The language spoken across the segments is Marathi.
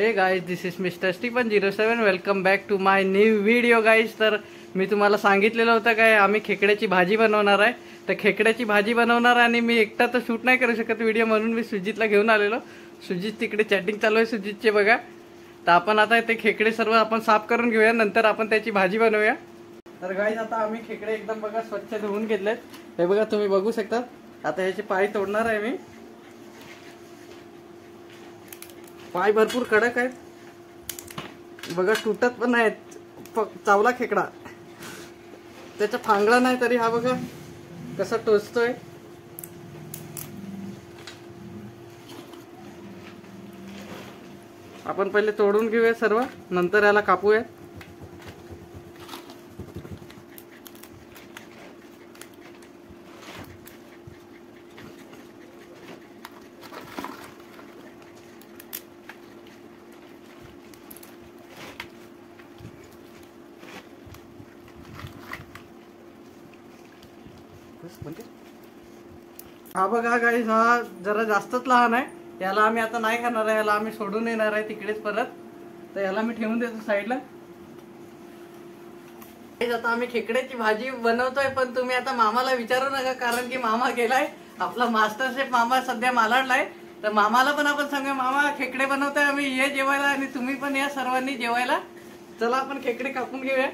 हे guys, this is mister Stephen 07. Welcome back to my new video guys. तर मी तुम्हाला सांगितलेलं होतं काय, आम्ही खेकड्याची भाजी बनवणार आहे. तर खेकड्याची भाजी बनवणार आणि मी एकटा तर शूट नाही करू शकत व्हिडिओ, म्हणून मी सुजितला घेऊन आलेलो. सुजित तिकडे चॅटिंग चालू आहे सुजितचे बघा. तर आपण आता ते खेकडे सर्व आपण साफ करून घेऊया, नंतर आपण त्याची भाजी बनवूया. तर गाइस आता आम्ही खेकडे एकदम बघा स्वच्छ धुवून घेतलेत. हे बघा तुम्ही बघू शकता. आता ह्याचे पाय तोडणार आहे मी. पाय भरपूर कडक आहेत बघा, तुटत पण नाहीत. चावला खेकडा, त्याचा फांगडा नाही तरी हा बघा कसा टोचतोय. आपण पहिले तोडून घेऊया सर्व, नंतर याला कापूया. हा बघा गाईस, हा जरा जास्तच लहान आहे. याला आम्ही आता नाही खाणार आहे, याला आम्ही सोडून येणार आहे तिकडेच परत. तर याला मी ठेवून देतो साईडला. आता आम्ही खेकड्याची भाजी बनवतोय, पण तुम्ही आता मामाला विचारू नका, कारण की मामा गेलाय. आपला मास्टर शेफ मामा सध्या मालाडला आहे. तर मामाला पण आपण सांगूया, मामा खेकडे बनवतोय आम्ही, ये जेवायला आणि तुम्ही पण या सर्वांनी जेवायला. चला आपण खेकडे कापून घेऊया.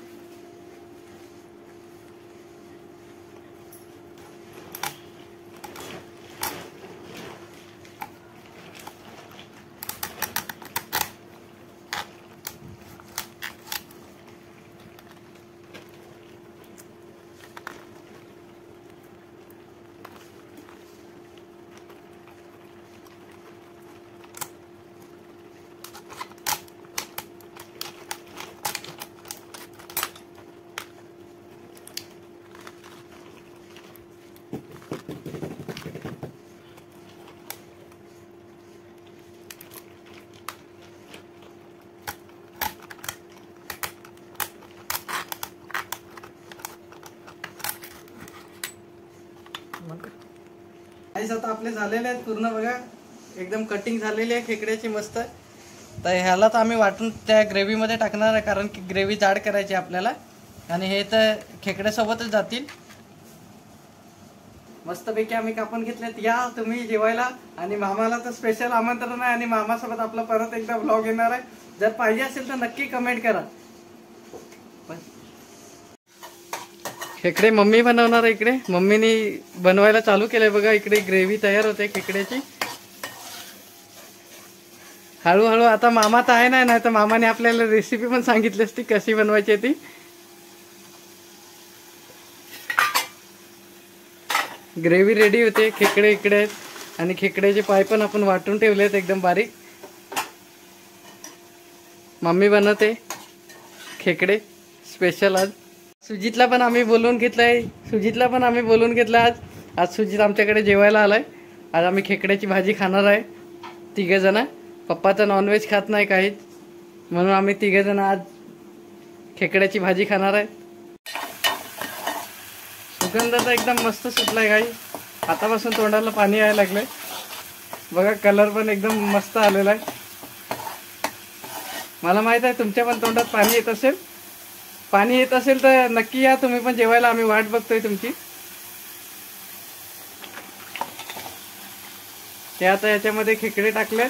आता आपले झालेले आहेत पूर्ण बघा, एकदम कटिंग झालेली आहे खेकड्याची मस्त. तर ह्याला तर आम्ही वाटून त्या ग्रेव्ही मध्ये टाकणार आहे, कारण की ग्रेव्ही जाड करायची आपल्याला. आणि हे तर खेकड्यासोबतच जातील. मस्तपैकी आम्ही कापून घेतलेत. या तुम्ही जेवायला. आणि मामाला तर स्पेशल आमंत्रण आहे, आणि मामासोबत आपला परत एकदा व्लॉग येणार आहे. जर पाहिजे असेल तर नक्की कमेंट करा. खेकडे मम्मी बनवणार आहे. इकडे मम्मीने बनवायला चालू केलंय बघा. इकडे ग्रेव्ही तयार होते खेकड्याची हळूहळू. आता मामा तर आहे नाही तर मामाने आपल्याला रेसिपी पण सांगितली असती कशी बनवायची ती. ग्रेव्ही रेडी होते. खेकडे इकडे आहेत आणि खेकड्याचे पाय पण आपण वाटून ठेवलेत एकदम बारीक. मम्मी बनवते खेकडे स्पेशल. आज सुजितला पण आम्ही बोलवून घेतलंय. आज सुजित आमच्याकडे जेवायला आलाय. आज आम्ही खेकड्याची भाजी खाणार आहे तिघे जण. पप्पाचं नॉनव्हेज खात नाही काहीच, म्हणून आम्ही तिघे जण आज खेकड्याची भाजी खाणार आहे. सुगंध तर एकदम मस्त सुटलाय गाई. आतापासून तोंडाला पाणी यायला लागलंय बघा. कलर पण एकदम मस्त आलेला आहे. मला माहित आहे तुमच्या पण तोंडात पाणी येत असेल तर नक्की या तुम्ही पण जेवायला. आम्ही वाट बघतोय तुमची. हे आता याच्यामध्ये खेकडे टाकले.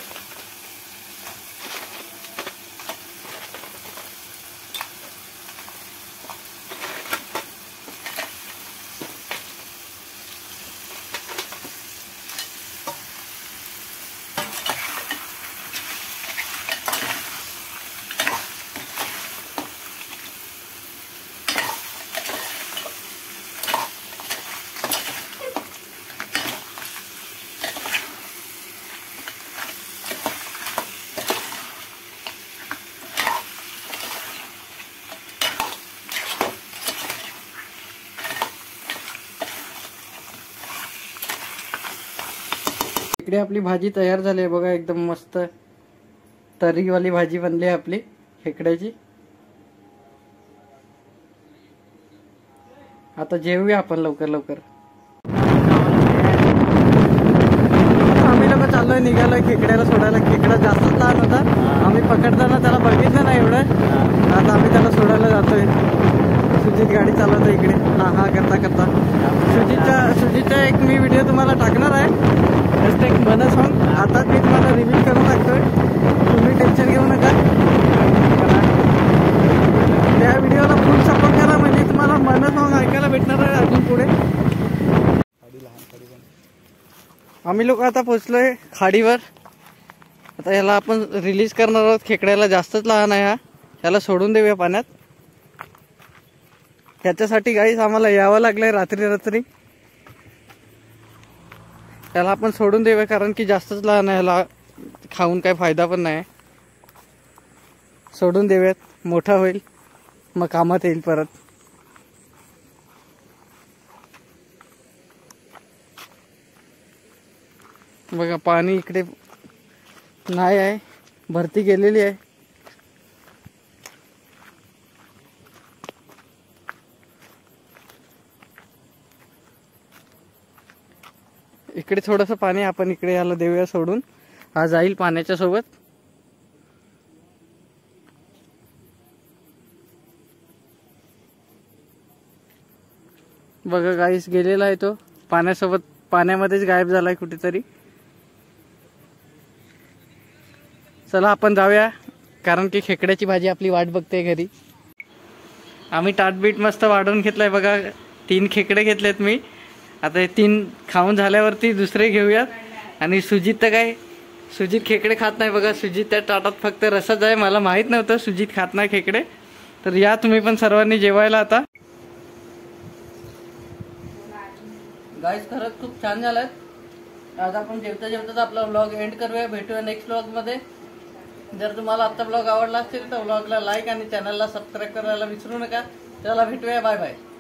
इकडे आपली भाजी तयार झाली आहे बघा. एकदम मस्त तर्रीवाली भाजी बनली आहे आपली खेकड्याची. आता जेवूया आपण लवकर लवकर. आम्ही लोक चाललोय, निघालोय खेकड्याला सोडायला. खेकडा जास्तच लहान होता. पकडताना त्याला बघितलं नाही एवढं. आता आम्ही त्याला सोडायला जातोय. सुजित गाडी चालवतो इकडे हा करता करता. सुजितचा एक मी व्हिडिओ तुम्हाला टाकणार आहे, जस्ट एक मन सॉन्ग. आताच मी तुम्हाला रिव्हील करून टाकतोय, तुम्ही टेन्शन घेऊ नका. त्या व्हिडिओला फुल सपोर्ट करा, म्हणजे तुम्हाला मन सॉन्ग ऐकायला भेटणार आहे अजून पुढे. आम्ही लोक आता पोहोचलोय खाडीवर. आता याला आपण रिलीज करणार आहोत. खेकड्याला जास्तच लहान आहे हा, याला सोडून देऊया पाण्यात. ह्याच्यासाठी गाईस आम्हाला यावं लागलंय रात्री. याला आपण सोडून देऊया, कारण की जास्तच लहान आहे, याला खाऊन काय फायदा पण नाही. सोडून देऊयात, मोठा होईल मग कामात येईल परत. बघा पाणी इकडे नाही आहे, भरती गेलेली आहे. इकडे थोडंसं पाणी, आपण इकडे याला देऊया सोडून. हा जाईल पाण्याच्या सोबत. बघा गाईस गेलेला आहे तो पाण्यासोबत, पाण्यामध्येच गायब झालाय कुठेतरी. चला आपण जाऊया, कारण की खेकड्याची भाजी आपली वाट बघते घरी. आम्ही ताटबीट मस्त वाढवून घेतलाय. बघा 3 खेकडे घेतलेत मी. आता हे 3 खाऊन झाल्यावरती दुसरे घेऊयात. आणि सुजित तर काय, सुजित खेकडे खात नाही. बघा सुजित त्या ताटात फक्त रसाच आहे. मला माहित नव्हतं सुजित खात नाही खेकडे. तर या तुम्ही पण सर्वांनी जेवायला. आता गाईस खरंच खूप छान झालं. आज आपण जेवता जेवताच आपला व्लॉग एंड करूया. भेटूया नेक्स्ट व्लॉग मध्ये. जर तुम्हाला आजचा व्लॉग आवडला असेल तर व्लॉगला लाईक आणि चॅनलला सबस्क्राईब करायला विसरू नका. चला भेटूया, बाय बाय.